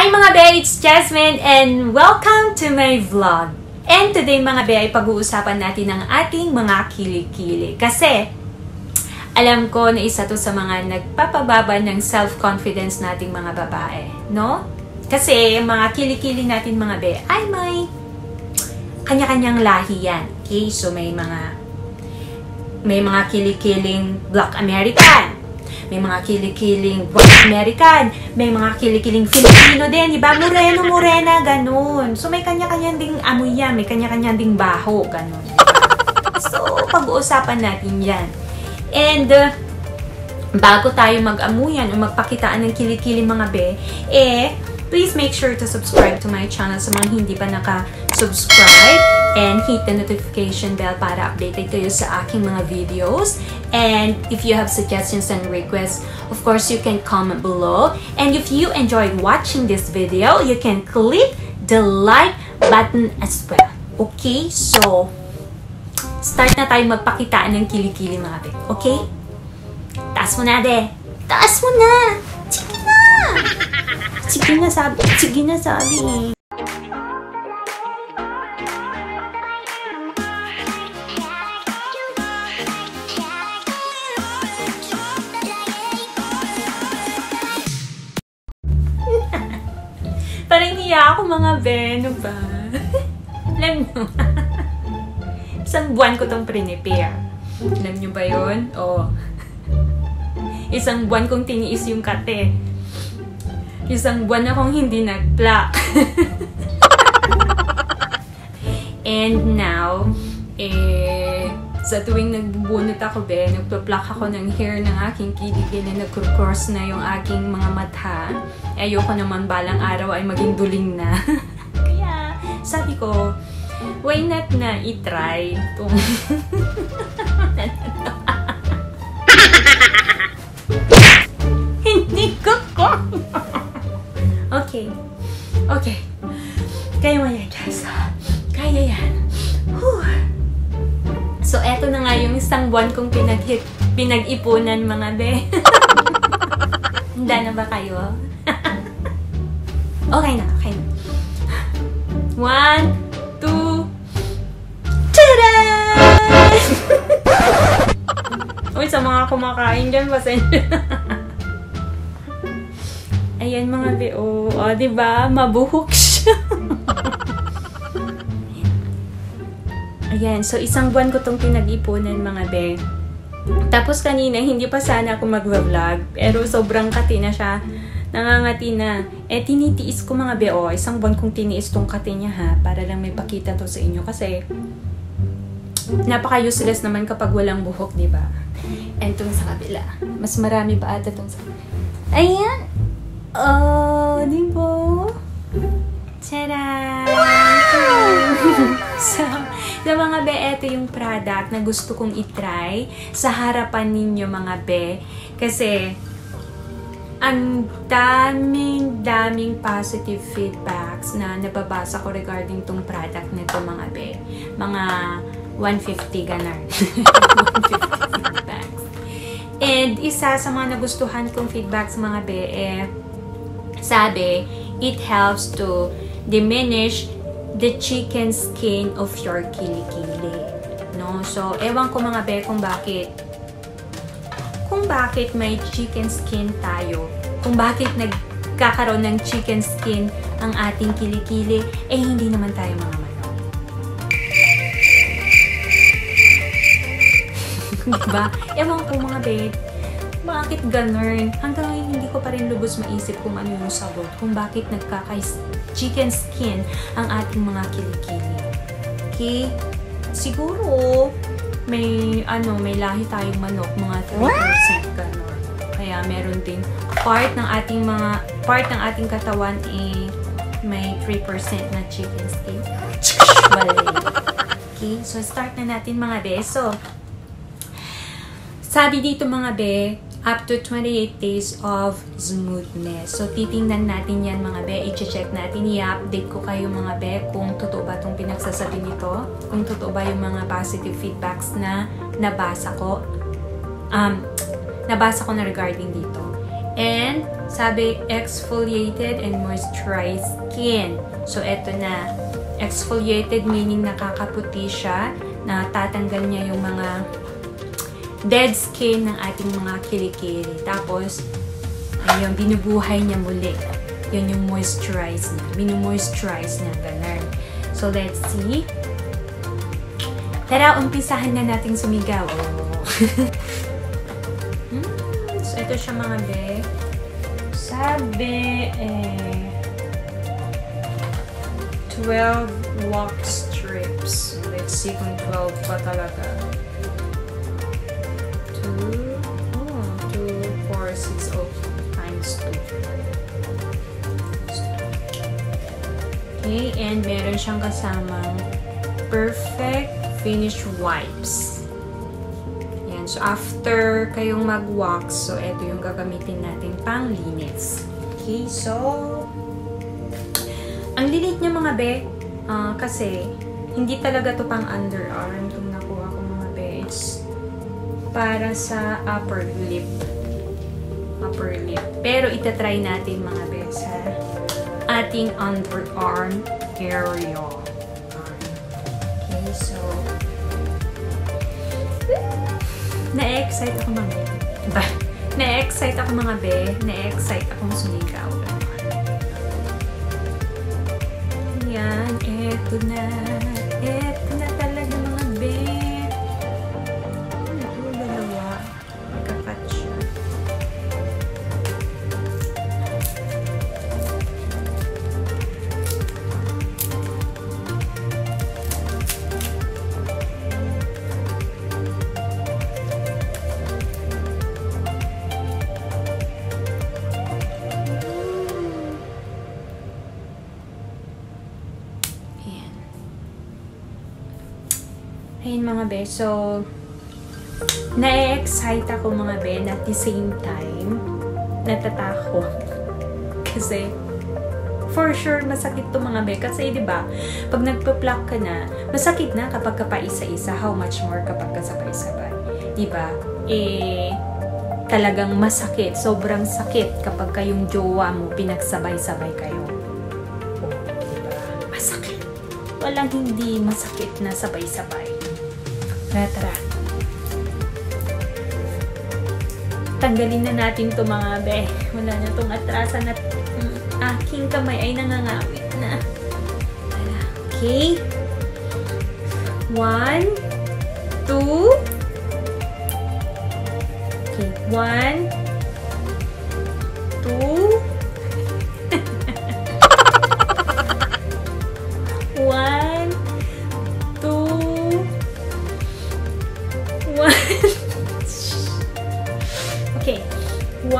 Hi mga be, it's Jasmine and welcome to my vlog. And today mga be ay pag-uusapan natin ang ating mga kilikili. Kasi alam ko na isa to sa mga nagpapababa ng self-confidence nating mga babae, no? Kasi mga kilikili natin mga be ay may kanya-kanyang lahi yan. Okay, so may mga kilikiling Black American. May mga kilikiling White American, may mga kilikiling Filipino din, diba? Morena, ganun. So, may kanya-kanya ding amoy yan, may kanya-kanya ding baho, ganun. So, pag-uusapan natin yan. And, bago tayo mag-amuyan o magpakitaan ng kilikiling mga be, please make sure to subscribe to my channel sa mga hindi pa naka-subscribe and hit the notification bell para updated kayo sa aking mga videos. And if you have suggestions and requests, of course, you can comment below. And if you enjoyed watching this video, you can click the like button as well. Okay? So, start na tayo magpakitaan ng kilikili mga be. Okay? Taas mo na, de. Taas mo na! Sige na! Sige na sabi. Sige na sabi. Parang niya ako mga be, no ba? Alam nyo, isang buwan ko tong prepare. Alam nyo ba yun? Oh. Isang buwan kong tiniis yung kate. Isang buwan akong hindi nag-pluck. And now, sa tuwing nagbubunot ako be, nagpa-pluck ako ng hair ng aking kilikili, nag-cross na yung aking mga mata. Ayoko naman balang araw ay maging duling na. Kaya, sabi ko, why not na i-try itong hindi ko ko. Okay. Okay. Kaya mo yan, guys. Kaya yan. Whew. So, eto na nga yung isang buwan kong pinag-ipunan, mga be. Handa na ba kayo? Okay na, okay na. 1, 2, tada! Uy, sa mga kumakain dyan, pasensya. Ayan mga be, oh, diba? Mabuhok siya. Ayan, so isang buwan ko tong pinag-ipunan mga be. Tapos kanina, hindi pa sana ako mag-vlog, pero sobrang kati na siya. Nangangati na. Tinitiis ko mga be, isang buwan kong tiniis tong kati niya ha, para lang may pakita to sa inyo. Kasi, napaka-useless naman kapag walang buhok, diba? And tong sa kabila. Mas marami pa ata tong sa kabila. Ayan! Oh, diba? Tada! Wow! So, sa mga be, ito yung product na gusto kong itry sa harapan ninyo mga be. Kasi, ang daming positive feedbacks na nababasa ko regarding tong product nito mga be. Mga 150 ganar. 150 feedbacks. And isa sa mga nagustuhan kong feedbacks mga be, sabi, it helps to diminish the chicken skin of your kilikili. No? So, ewan ko mga be kung bakit may chicken skin tayo. Kung bakit nagkakaroon ng chicken skin ang ating kilikili, hindi naman tayo mga manok. Diba? Ewan ko mga be, bakit ganun? Hanggang ngayon hindi ko pa rin lubos maisip kung ano yung sagot. Kung bakit nagkaka-chicken skin ang ating mga kilikili. Okay? Siguro, may lahi tayong manok, mga 3% ganun. Kaya meron din part ng ating katawan may 3% na chicken skin. Okay, so start na natin mga be. So, sabi dito mga be, up to 28 days of smoothness. So, titingnan natin yan mga be. I-check natin. I-update ko kayo mga be kung totoo ba itong pinagsasabi nito. Kung totoo ba yung mga positive feedbacks na nabasa ko. Nabasa ko na regarding dito. And sabi, exfoliated and moisturized skin. So, eto na. Exfoliated meaning nakakaputi siya, na tatanggal niya yung mga dead skin ng ating mga kilikili. Tapos, ayun, binubuhay niya muli. Yun yung moisturize niya. Minu-moisturize niya, ganun. So, let's see. Tara, umpisahan na nating sumigaw. Oh. So, ito siya mga be. Sabi, 12 wax strips. Let's see kung 12 pa talaga. 2, 4, 6, times 2. Okay, and meron siyang kasamang perfect finish wipes. Yan. So, after kayong mag-wax, so, ito yung gagamitin natin pang linis. Okay, so, ang lilit niya mga be, kasi, hindi talaga to pang underarm itong nakuha ko mga be. It's para sa upper lip. Upper lip. Pero, itatry natin mga be sa ating underarm area. Okay, so, na-excite ako mga be. Na-excite ako mga be. Na-excite akong sumigaw. Yan, eto na. Eto na talaga mga be. Ano yung dalawa? Magkakat siya. Ayun mga be, so na-excite ako mga be, at the same time natatakot. Kasi for sure masakit to mga be, kasi diba pag nagpa-pluck ka na, masakit na kapag ka pa isa-isa, how much more kapag kasabay-sabay, diba? Talagang masakit, sobrang sakit kapag kayong jowa mo pinagsabay-sabay kayo. Diba? Masakit. Walang hindi masakit na sabay-sabay. Tara. Tanggalin na natin to mga be. Wala na tong atrasan at aking kamay ay nangangawit na. Tara. Okay. 1, 2. Okay. 1, 2. 1, 2. Okay. 1,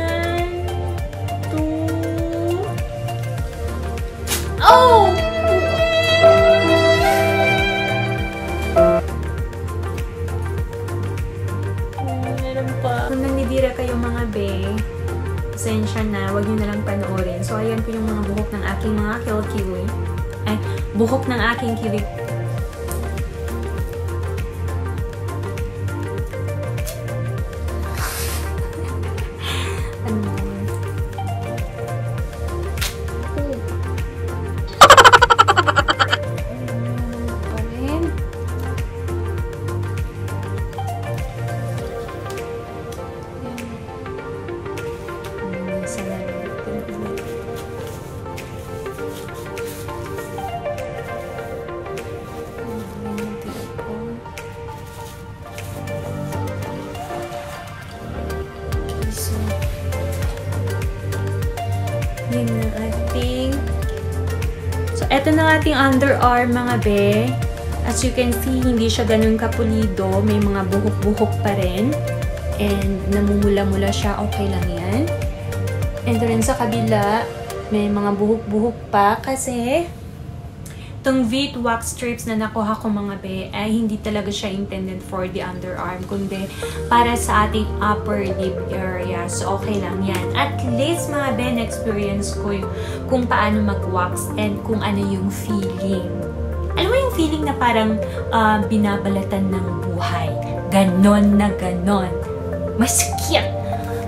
2. Oh! Meron pa. Kung nanidira kayo mga be, pasensya na, huwag nyo na lang panoorin. So, ayan po yung mga buhok ng aking mga kilikili. Ay, buhok ng aking kilik. Ito na ating underarm mga be. As you can see, hindi siya ganun kapulido. May mga buhok-buhok pa rin. And namumula-mula siya. Okay lang yan. And rin sa kabila, may mga buhok-buhok pa. Kasi itong Veet wax strips na nakuha ko mga be, ay hindi talaga siya intended for the underarm. Kundi para sa ating upper lip area. So okay lang yan. At least mga be, na-experience ko kung paano mag-wax and kung ano yung feeling. Alam mo yung feeling na parang binabalatan ng buhay. Ganon na ganon. Mas cute.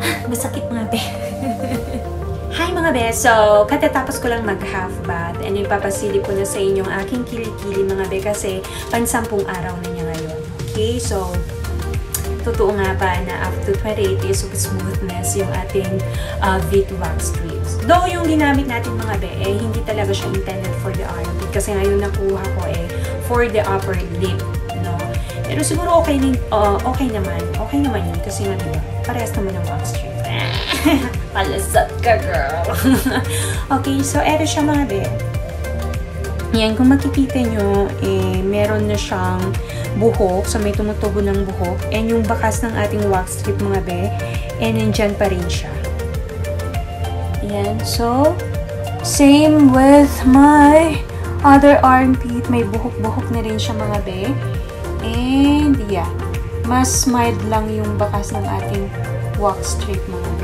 Masakit mga be. Hi mga be! So, katatapos ko lang mag-half bath and ipapasili ko na sa inyong aking kilikili mga be kasi pan-10 araw na niya ngayon. Okay? So, totoo nga ba na up to 28 days of smoothness yung ating V2 wax strips. Though yung ginamit natin mga be, hindi talaga siya intended for the armpit kasi ngayon nakuha ko for the upper lip. No? Pero siguro okay naman. Okay naman yun kasi nga diba, parehas naman ng wax strips. Palasat ka, girl! Okay, so eto siya mga be. Yan, kung makikita nyo, meron na siyang buhok. So, may tumutubo ng buhok. And yung bakas ng ating wax strip mga be, nandyan pa rin siya. Yan, so, same with my other armpit. May buhok-buhok na rin siya mga be. And, yeah, mas mild lang yung bakas ng ating wax strip mga be.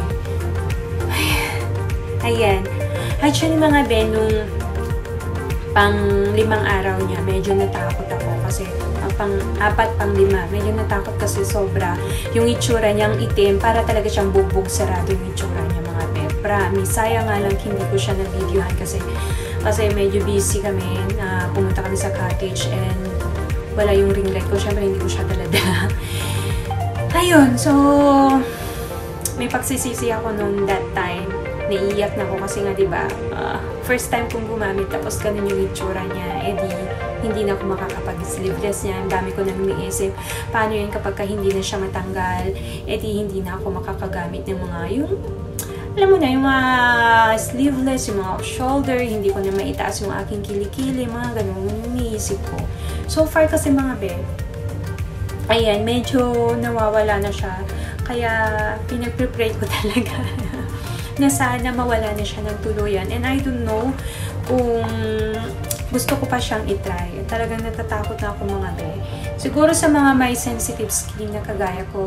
Ayan. Actually mga be, nung pang-5 araw niya, medyo natakot ako kasi pang-4, pang-5, medyo natakot kasi sobra. Yung itsura niyang itim, para talaga siyang bugbog sarado yung itsura niya mga be. Promise, sayang nga lang hindi ko siya na-videohan kasi medyo busy kami. Pumunta kami sa cottage and wala yung ring light ko. Siyempre, hindi ko siya dala-dala. Ayun, so may pagsisisi ako nung that time. Naiiyak na ako kasi nga diba, first time kong gumamit tapos ganun yung itsura niya, hindi na ako makakapag-sleeveless niya. Ang dami ko nang iniisip, paano yun kapag hindi na siya matanggal, hindi na ako makakagamit ng mga yung, alam mo na, yung mga sleeveless, yung mga off-shoulder, hindi ko na maitaas yung aking kilikili, mga ganun, iniisip ko. So far kasi mga be, ayan, medyo nawawala na siya, kaya pinag-prepare ko talaga na sana mawala na siya ng tuluyan. And I don't know kung gusto ko pa siyang itry. Talagang natatakot na ako mga be. Siguro sa mga may sensitive skin na kagaya ko,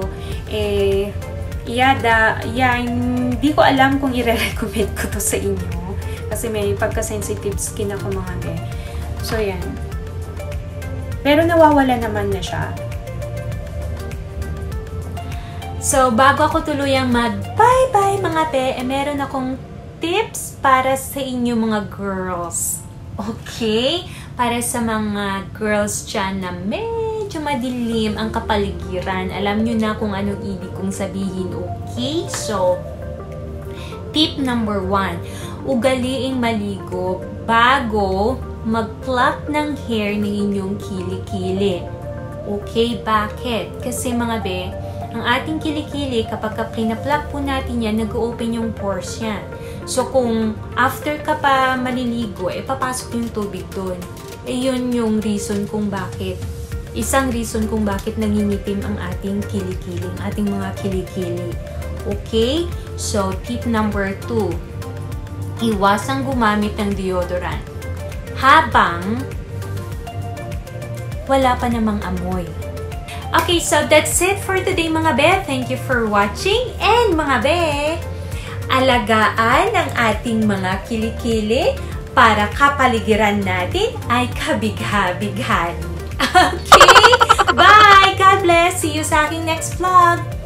hindi ko alam kung i-recommend ko to sa inyo. Kasi may pagka-sensitive skin ako mga be. So yan. Pero nawawala naman na siya. So, bago ako tuluyang mag-bye-bye mga be, meron akong tips para sa inyo mga girls. Okay? Para sa mga girls dyan na medyo madilim ang kapaligiran. Alam nyo na kung anong ibig kong sabihin. Okay? So, tip number 1. Ugaliing maligo bago mag-pluck ng hair ng inyong kilikili. Okay? Bakit? Kasi mga be, ang ating kilikili, kapag pina-pluck po natin yan, nag-open yung pores yan. So, kung after ka pa maliligo, papasok yung tubig doon. Yun yung reason kung bakit. Isang reason kung bakit nangingitim ang ating kilikili, ang ating mga kilikili. Okay? So, tip number 2. Iwasang gumamit ng deodorant habang wala pa namang amoy. Okay, so that's it for today mga be. Thank you for watching. And mga be, alagaan ang ating mga kilikili para kapaligiran natin ay kabigha-bighan. Okay? Bye! God bless! See you sa aking next vlog!